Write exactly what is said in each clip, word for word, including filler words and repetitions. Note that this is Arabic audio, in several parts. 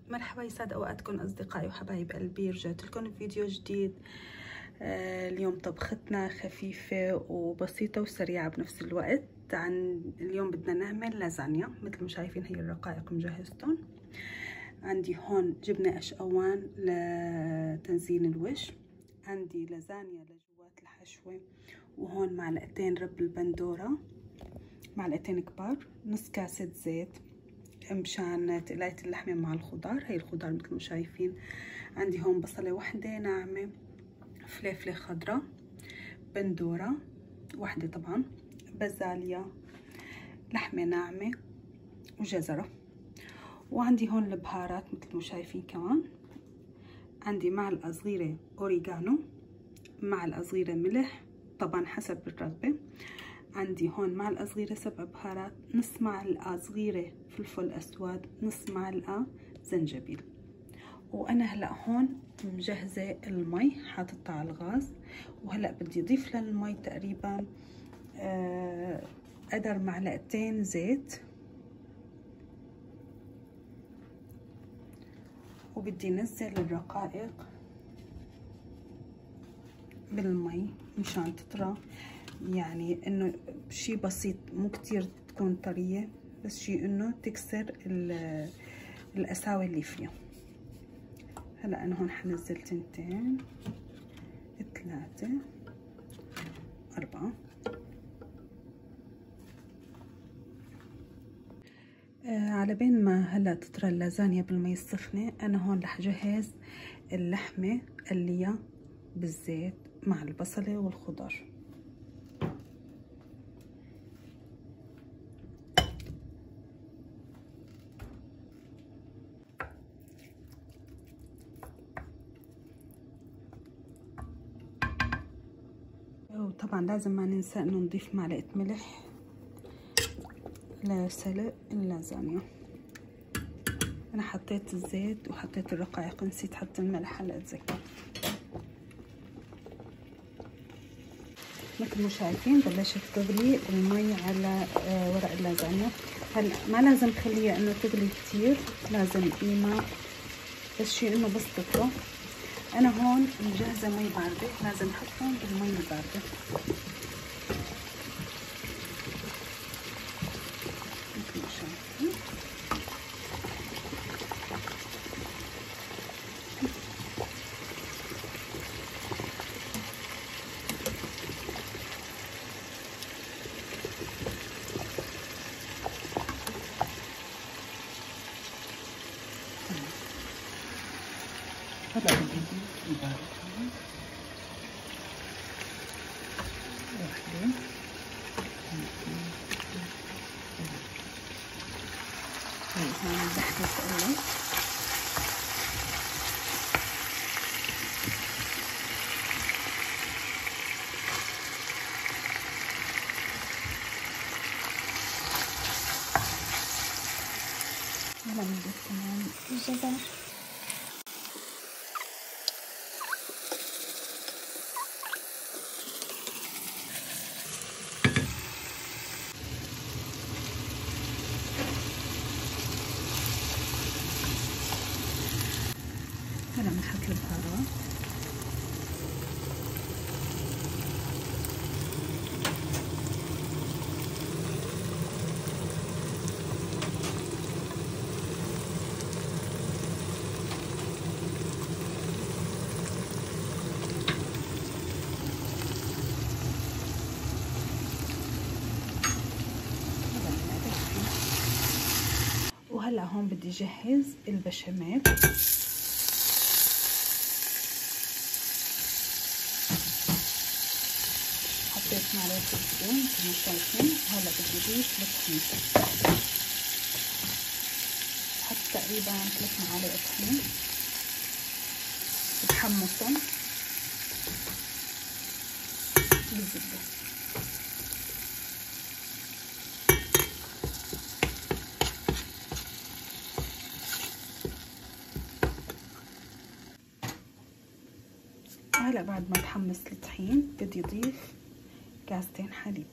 مرحبا، يسعد اوقاتكم اصدقائي وحبايب قلبي. رجعت لكم بفيديو جديد. آه اليوم طبختنا خفيفه وبسيطه وسريعه بنفس الوقت. عن اليوم بدنا نعمل لازانيا. مثل ما شايفين هي الرقائق مجهزتهم. عندي هون جبنه قشقوان لتنزين الوش، عندي لازانيا لجوات الحشوه، وهون معلقتين رب البندوره، معلقتين كبار، نص كاسه زيت مشان تقلاية اللحمة مع الخضار. هي الخضار مثل ما شايفين. عندي هون بصلة وحدة ناعمة، فلفلة خضراء، بندورة وحدة طبعا، بازاليا، لحمة ناعمة، وجزرة. وعندي هون البهارات مثل ما شايفين كمان. عندي معلقة صغيرة أوريجانو، معلقة صغيرة ملح طبعا حسب الرغبة. عندي هون معلقة صغيرة سبع بهارات، نص معلقة صغيرة فلفل أسود، نص معلقة زنجبيل. وأنا هلأ هون مجهزة المي، حاطتها على الغاز، وهلأ بدي أضيف للمي تقريبا قدر معلقتين زيت، وبدي نزل الرقائق بالمي مشان تطرى. يعني انه شي بسيط، مو كتير تكون طرية، بس شي انه تكسر القساوة اللي فيها. هلا انا هون حنزل تنتين، ثلاثة، أربعة. آه على بين ما هلا تطرى اللازانيا بالمي السخنة، انا هون رح جهز اللحمة قليها بالزيت مع البصلة والخضار. وطبعا لازم ما ننسى انه نضيف معلقة ملح لسلق اللازانيا. انا حطيت الزيت وحطيت الرقائق، نسيت حط الملح هلا اتذكر. مثل ما شايفين بلشت تغلي المي على ورق اللازانيا. هلا ما لازم خليها انه تغلي كتير، لازم قيمة بس شي انه بس تطلع. انا هون مجهزة مي باردة، لازم احطهم بالمي الباردة. مثل ما شايفين. هلا بدي اضيف البارد واحدة، هي هون اللحمة تقلت. هلا بنضيف كمان الجزر. هلا بنحط البهارات. وهلا هون بدي جهز البشاميل. حطيت معلقة الزيتون مثل ما شايفين. وهلا بدي اضيف الطحين، حط تقريبا ثلاث معالق طحين بتحمصهم بالزبدة. وهلا بعد ما تحمص الطحين بدي اضيف كاستين حليب.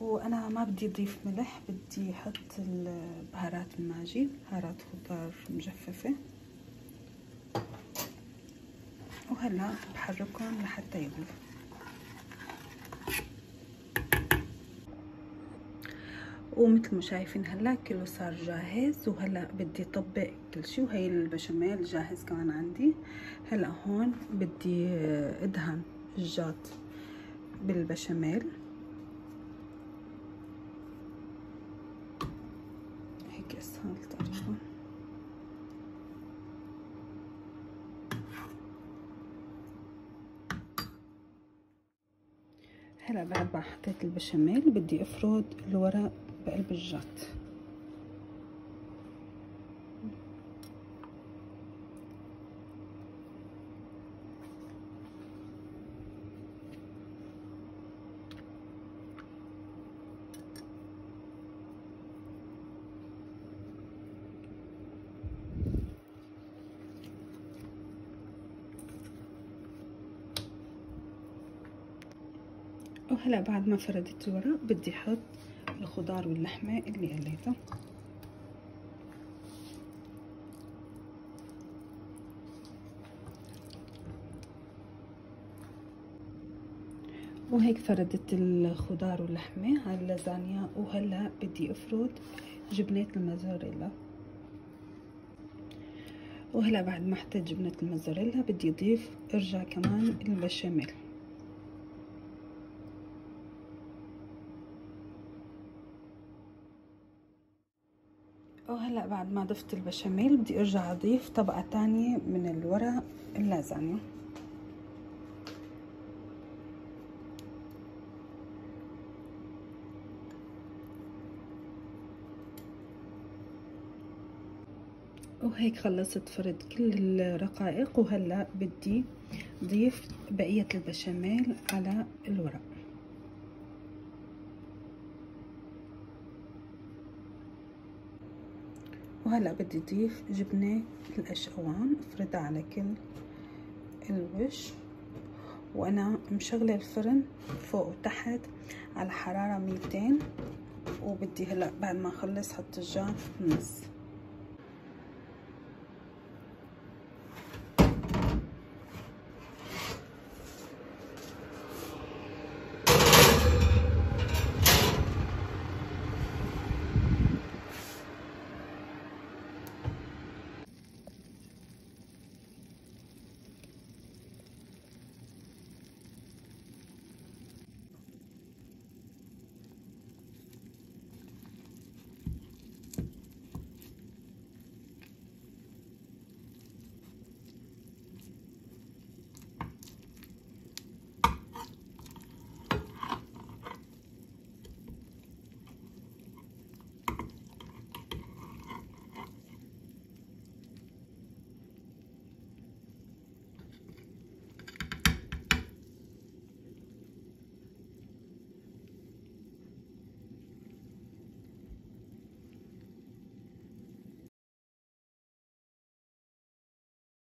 وانا ما بدي اضيف ملح، بدي احط البهارات الماجي، بهارات خضار مجففة. وهلا بحركهم لحتى يغلوا. ومثل ما شايفين هلا كله صار جاهز، وهلا بدي طبق كل شي. وهي البشاميل جاهز كمان عندي. هلا هون بدي ادهن الجات بالبشاميل هيك اسهل تقريبا. هلا بعد ما حطيت البشاميل بدي افرد الورق بقلب الجات. وهلا بعد ما فردت الورق بدي احط الخضار واللحمة اللي قليتها. وهيك فردت الخضار واللحمة على اللازانيا. وهلا بدي افرد جبنة الموزاريلا. وهلا بعد ما حطيت جبنة الموزاريلا بدي اضيف ارجع كمان البشاميل. وهلا بعد ما ضفت البشاميل بدي ارجع اضيف طبقة تانية من الورق اللازانيا. وهيك خلصت فرد كل الرقائق. وهلا بدي ضيف بقية البشاميل على الورق. وهلا بدي اضيف جبنة الاشقوان افردها على كل الوش. وانا مشغلة الفرن فوق وتحت على حرارة ميتين. وبدي هلا بعد ما اخلص حط الجات في النص.